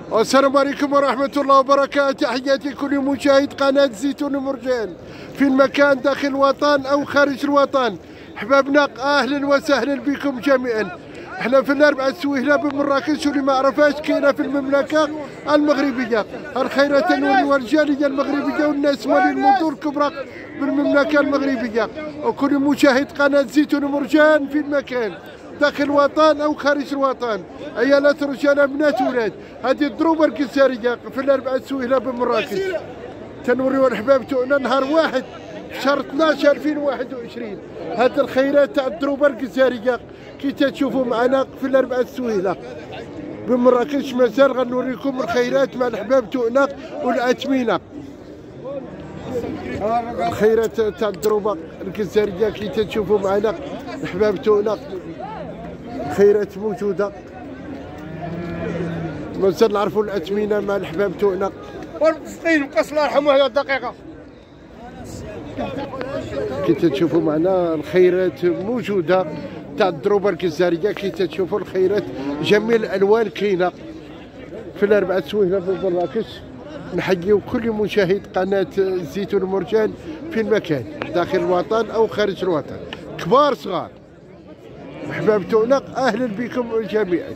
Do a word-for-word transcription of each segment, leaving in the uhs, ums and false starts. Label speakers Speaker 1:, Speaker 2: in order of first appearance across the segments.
Speaker 1: السلام عليكم ورحمة الله وبركاته. تحياتي كل مشاهد قناة زيتون مرجان في المكان داخل الوطن أو خارج الوطن. أحبابنا أهلا وسهلا بكم جميعا. احنا في الأربعة سويهلة بمراكش، واللي ما عرفاش كاينة في المملكة المغربية. الخيرات النوري والجالية المغربية والناس مالي المنظور الكبرى بالمملكة المغربية، وكل مشاهد قناة زيتون مرجان في المكان داخل الوطن او خارج الوطن. عيالات رجال بنات ولاد، هذه الضروبه الجزائريه في الاربعه سويهله بمراكش. تنوريو الاحباب تاعنا نهار واحد في شهر اثناش ألفين وواحد وعشرين. هذه الخيرات تاع الضروبه الجزائريه كي تشوفوا معنا في الاربعه سويهله بمراكش. مازال غنوريكم الخيرات مع الاحباب تاعنا والاثمنه. الخيرات تاع الضروبه الجزائريه كي تشوفوا معنا الاحباب تاعنا، خيرات موجوده. مازال نعرفوا الاثمنه مع الاحباب تاعنا.
Speaker 2: والمسكين وقص الله يرحمه هذه الدقيقه.
Speaker 1: كي تشوفوا معنا الخيرات موجوده تاع الضروبه الجزائريه. كي تشوفوا الخيرات جميع الالوان كاينه في الاربعه سويهله في مراكش. نحييو كل مشاهد قناه زيتون مرجان في المكان داخل الوطن او خارج الوطن، كبار صغار. احباب تاعنا اهلا بكم جميعا.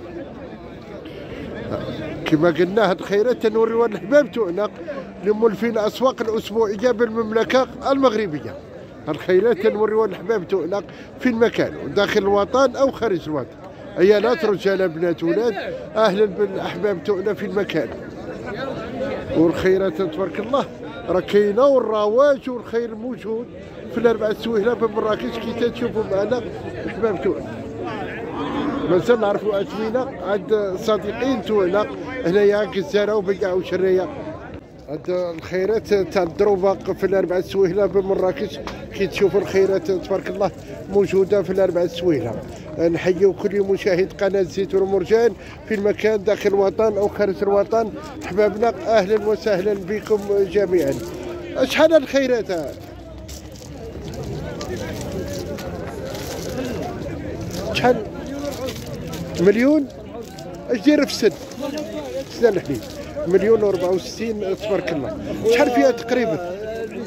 Speaker 1: كما قلنا هاد الخيرات تنوريوها الاحباب تاعنا اللي مولفين الاسواق الاسبوعيه بالمملكه المغربيه. هاد الخيرات تنوريوها الاحباب تاعنا في المكان داخل الوطن او خارج الوطن. عيالات رجال بنات ولاد، اهلا بالاحباب تاعنا في المكان. والخيرات تبارك الله راه كاينه، والرواج والخير موجود في الاربعه سويهله بمراكش كي تشوفوا معنا الاحباب تاعنا. مازال نعرفوا اثمنه عند صديقين تاعنا هنايا كزاره وبقعه وشريه. هاد الخيرات تاع الضروبه في الاربعه سويهله بمراكش كي تشوفوا الخيرات تبارك الله موجوده في الاربعه سويهله. نحييو كل مشاهد قناه زيتون مرجان في المكان داخل الوطن او خارج الوطن. احبابنا اهلا وسهلا بكم جميعا. شحال الخيرات؟ شحال؟ مليون؟ اش داير في السن؟ سنة الحليب مليون وأربعة وستين تبارك الله. شحال فيها تقريبا؟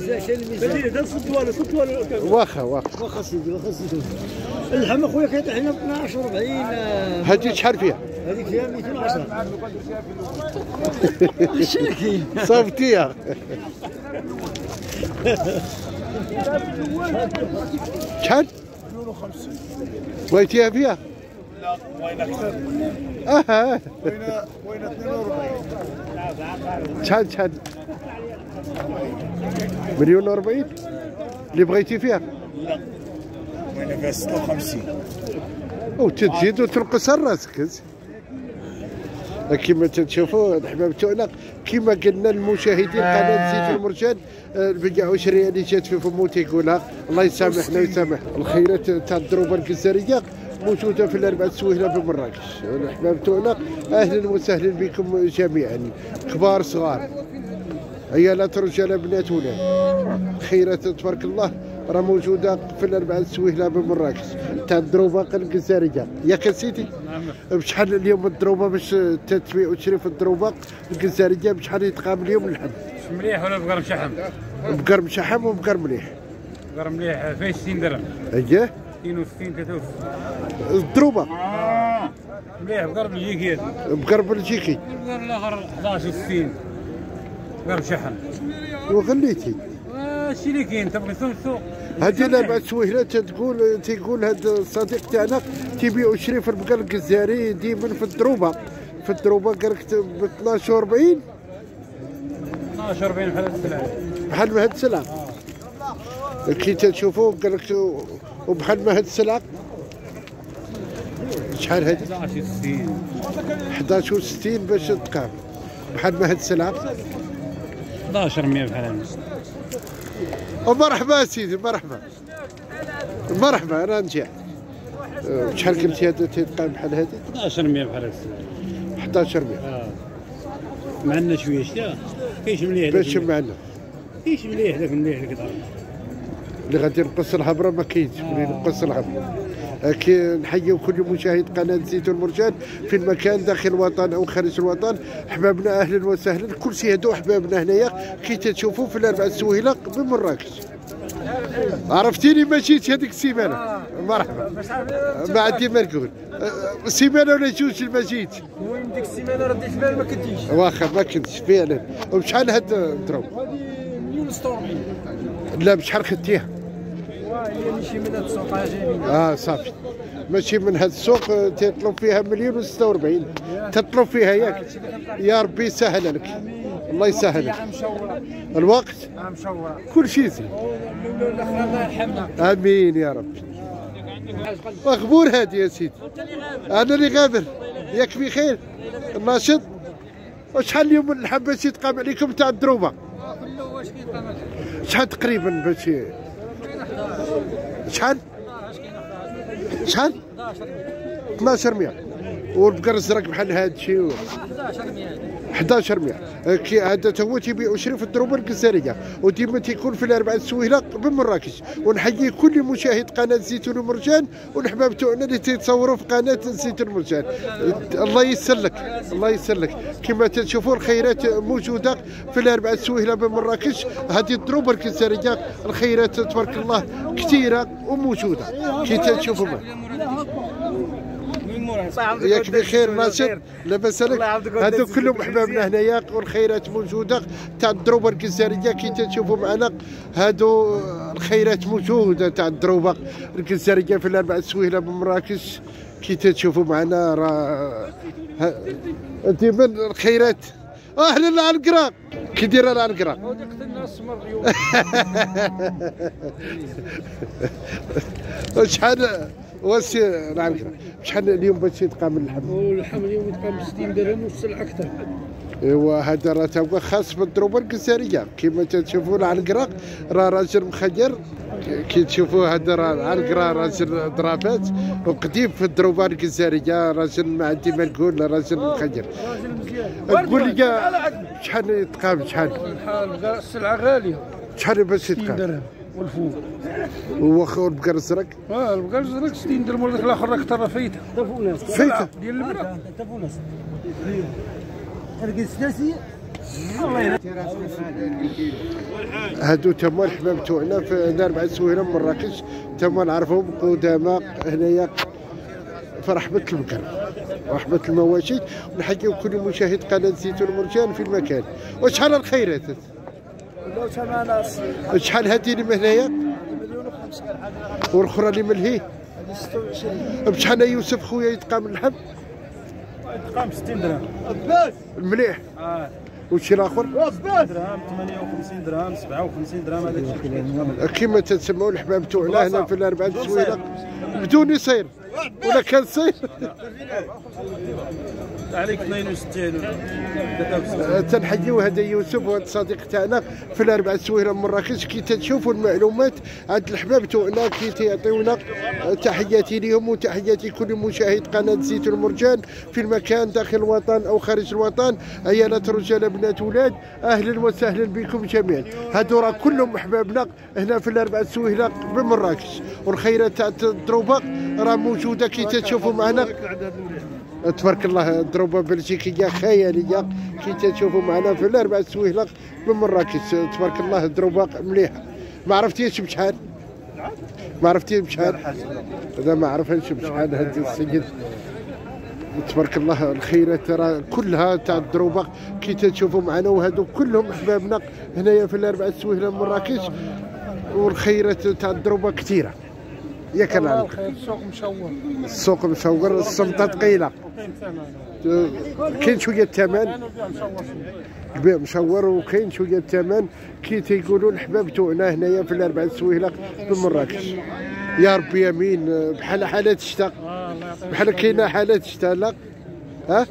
Speaker 1: واخا واخا
Speaker 3: واخا سيدي واخا سيدي. اللحم اخويا كيطيح لنا ب اثناش وأربعين.
Speaker 1: هذه شحال فيها؟
Speaker 3: هذيك فيها مئتين وعشرة. شاكين
Speaker 1: صافطيها. شحال؟
Speaker 2: مليون وخمسين.
Speaker 1: بغيتيها فيها؟
Speaker 2: لا وين اكثر.
Speaker 1: اها
Speaker 2: وين وين اثنين وأربعين.
Speaker 1: شحال شحال؟ مليون وأربعين اللي بغيتي فيها؟
Speaker 2: لا وين فيها ستة وخمسين.
Speaker 1: وتزيد وتنقص راسك. كما تشوفوا الاحباب تاعنا كما قلنا المشاهدين قناه زيتون المرجان، البقعه وشريه اللي جات في فمو تيقولها الله يسامحنا ويسامح. الخيرات تاع الضروبه الجزائريه موجوده في الاربعه سويهله بمراكش. الاحباب تاعنا اهلا وسهلا بكم جميعا، كبار صغار، عيالات رجال بنات ولاد. خيرات تبارك الله راه موجوده في الاربعه سويهله بمراكش تاع الضروبه الجزائريه. ياك سيدي؟ نعم. بشحال اليوم الضروبه باش تبيع وتشري في الضروبه الجزائريه بشحال يتقام اليوم اللحم؟
Speaker 4: مليح ولا بقر مشحم؟
Speaker 1: بقر مشحم وبقر مليح.
Speaker 4: بقر مليح فيه ستين درهم.
Speaker 1: اييه
Speaker 4: ستين وستين ثلاثة وستين.
Speaker 1: الضروبه
Speaker 4: آه. مليح بقر بلجيكي هذا.
Speaker 1: بقر بلجيكي.
Speaker 4: البقر الاخر احداش وستين. بقر مشحم.
Speaker 1: وغليتي؟
Speaker 4: هادشي اللي كاين تبغي تسوق السوق.
Speaker 1: هذه الاربع سويهله تقول تيقول هذا الصديق تاعنا تيبيع ويشري في البقر الجزائري ديما في الضروبه. في الضروبه قال لك ب اثناش وأربعين.
Speaker 4: اثناش وأربعين بحال هاد السلعه.
Speaker 1: بحال ما هاد السلعه. كي تشوفوا قال لك وبحال ما هاد السلعه. شحال هذه؟
Speaker 4: احداش وستين.
Speaker 1: احداش وستين باش تقام بحال ما هاد السلعه.
Speaker 4: احداش مية بحال هاد.
Speaker 1: ومرحبا سيدي مرحبا مرحبا انا نجي. شحال قلتي هذا تيتقام بحال هذه؟
Speaker 4: احداش مية بحال هاد.
Speaker 1: احداش مية.
Speaker 4: اه معنا شويه شتا كاينش مليح.
Speaker 1: باش معنا
Speaker 4: كاينش مليح داك مليح اللي كتعرف
Speaker 1: اللي غادي نقص الهبره ما كاينش. ملي نقص الهبره كي نحيي كل مشاهد قناه زيتون مرجان في المكان داخل الوطن او خارج الوطن. احبابنا اهلا وسهلا، كل شيء هادو احبابنا هنايا كي تشوفوا في الاربعه السويلق بمراكش. عرفتيني ما جيتش هذيك السيمانه. مرحبا، ما عندي ما نقول. سيمانه ولا جوج ما جيتش.
Speaker 3: المهم ديك السيمانه رديت البال ما كنتيش.
Speaker 1: واخا ما كنتش فعلا. وبشحال هاد الدروب؟
Speaker 3: هذه مليون وستة وأربعين.
Speaker 1: لا بشحال خدتيها؟
Speaker 3: هي ماشي من هاد السوق جايبين.
Speaker 1: اه صافي، ماشي من هاد السوق تطلب فيها مليون وستة وأربعين تطلب فيها ياك. يا ربي يسهل لك، الله يسهل لك. الوقت
Speaker 3: مشوره
Speaker 1: كل شيء زين.
Speaker 3: الاخرى الله يرحمنا.
Speaker 1: امين يا ربي. مغبور هادي يا سيدي. انا اللي غابر. ياك بخير؟ الناشط؟ وشحال اليوم الحب باش يتقام عليكم تاع الدروبه؟ شحال تقريبا باش شحال؟ شحال؟ اثناش مية. والبقر الزرق بحال هذا الشيء أحد عشر مية. كي هذا هو تيبيعوا شري في الدروبه الجزائريه، وديما تيكون في الاربعه السويلق بمراكش. ونحيي كل مشاهد قناه زيتون ومرجان والحباب تاعنا اللي تيتصوروا في قناه زيتون ومرجان. الله يسر لك، الله يسر لك. كما تشوفوا الخيرات موجوده في الاربعه السويلق بمراكش. هذه الدروبه الجزائريه الخيرات تبارك الله كثيره وموجوده كي تشوفوا. ياك بخير ناشط؟ لاباس عليك؟ هادو كلهم احبابنا هنايا والخيرات موجوده تاع الدروبه الجزائريه كي تشوفوا معنا. هادو الخيرات موجوده تاع الدروبه الجزائريه في الاربعه السويلق بمراكش كي تشوفوا معنا. راه ديما الخيرات. اهلا العنقره، كي دايره العنقره؟ شحال واش العنقره؟ شحال اليوم باش يتقام اللحم؟
Speaker 3: واللحم اليوم يتقام ستين درهم والسلعه اكثر.
Speaker 1: ايوا هذا راه تا خاص بالدروبه الجزائريه. كما تشوفوا العنقره راه راجل مخير. كي تشوفوا هذا راه العنقره راجل ضربات وقديم في الدروبه الجزائريه. راجل ما عندي ما نقول، راجل مخير.
Speaker 3: راجل مزيان.
Speaker 1: قول لي شحال يتقام؟ شحال
Speaker 3: السلعه غاليه.
Speaker 1: شحال باش
Speaker 3: ستين
Speaker 1: يتقام؟
Speaker 3: درهم والفوق.
Speaker 1: واخا والبقر الزرق؟
Speaker 3: اه البقر الزرق ستين درهم وهذاك الاخر راه اكثر فايته.
Speaker 1: فايته
Speaker 3: ديال البرا.
Speaker 1: هادو تما الحباب تاعنا في الاربعه السويلق من مراكش. تما نعرفهم قدامى هنايا في رحبه البقر رحبه المواشي. ونحييو كل مشاهد قناه زيتون مرجان في المكان. وشحال الخيرات؟ شحال هذه اللي من هنايا؟ والاخرى اللي من هي؟ بشحال يوسف خويا يتقام اللحم؟
Speaker 3: يتقام ستين درهم.
Speaker 1: مليح.
Speaker 3: اه
Speaker 1: وشي الاخر؟
Speaker 3: درهم ثمانية وخمسين درهم سبعة وخمسين درهم. هذاك
Speaker 1: كما تسمعوا الحباب تاعنا هنا في الاربعه السويلق بدون يصير ولا كان صير؟
Speaker 3: عليك اثنين وستين.
Speaker 1: تنحييو هذا يوسف وهذا الصديق تاعنا في الاربعه السويلق مراكش. كي تشوفوا المعلومات عند الحباب تاعنا كي تيعطيونا. تحياتي لهم وتحياتي كل مشاهد قناه زيتون مرجان في المكان داخل الوطن او خارج الوطن. عيالات رجال بنات ولاد، اهلا وسهلا بكم جميعا. هادو راه كلهم احبابنا هنا في الاربعه السويلق بمراكش. والخيرات تاع الدروبه راه موجوده كي تشوفوا معنا. تبارك الله الدروبه بلجيكيه خياليه كي تشوفوا معنا في الاربعه السويلق بمراكش. تبارك الله الدروبه مليحه. ما عرفتيش بشحال؟ ما عرفتيش بشحال؟ هذا ما عرفناش بشحال هذا السيد. تبارك الله الخيرات راه كلها تاع الدروبه كي تشوفوا معنا. وهذو كلهم احبابنا هنايا في الاربعه السويلق مراكش. والخيرات تاع الدروبه كثيره. ياك العالم
Speaker 3: السوق مشور.
Speaker 1: السوق مشور، السمطه ثقيله. كاين شويه الثمن البيع مشور وكاين شويه الثمن كي تيقولوا الحباب تاعنا هنايا في الاربعه السويلق بمراكش. يا ربي يمين بحال حالات الشتاء، بحال كاينه حالات الشتاء. لا ها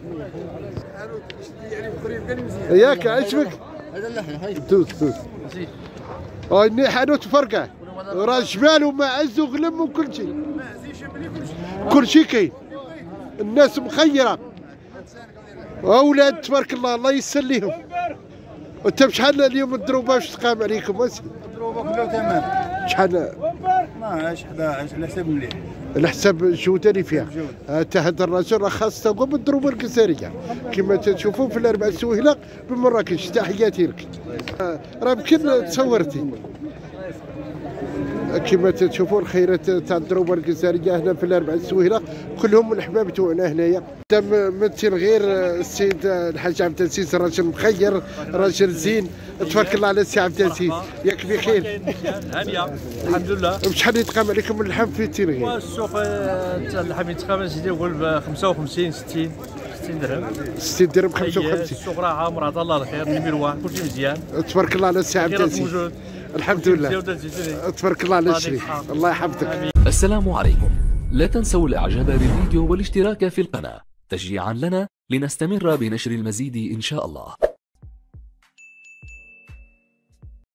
Speaker 1: ياك عجبك؟ دوز دوز هاي حانوت فرقه راه جبال ومعز وغلم وكل شيء. كل شيء كاين. الناس مخيره. اولاد تبارك الله الله يسر ليهم. وانت بشحال اليوم الدروبه باش تقام عليكم؟
Speaker 2: الدروبه كلها ثمن.
Speaker 1: شحال؟
Speaker 2: اثناش حداش على حساب مليح.
Speaker 1: على حسب الجوده اللي فيها. حتى هذا الرجل راه خاص تلقى بالضروبه الجزائريه كما تشوفوا في الاربع سويلق بمراكش. تحياتي لك. راه يمكن تصورتي كما تشوفوا الخيرات تاع الضروبه الجزائريه هنا في الاربع سويلق كلهم من الاحباب تاعنا هنايا. مثل غير السيد الحاج عبد العزيز راجل مخير راجل زين. تبارك الله على السي عبد العزيز. ياك بخير؟
Speaker 5: هانيه الحمد لله.
Speaker 1: بشحال يتقام عليكم اللحم في التيرغير؟
Speaker 5: السوق تاع اللحم يتقام سيدي نقول ب خمسة وخمسين ستين ستين درهم.
Speaker 1: ستين درهم خمسة وخمسين.
Speaker 5: السوق راه عامر عطا الله الخير نيميرو واحد كلشي مزيان.
Speaker 1: تبارك الله على السي عبد العزيز. الحمد لله. تبارك الله على الشريف. الله يحفظك.
Speaker 6: السلام عليكم. لا تنسوا الاعجاب بالفيديو والاشتراك في القناة تشجيعا لنا لنستمر بنشر المزيد ان شاء الله.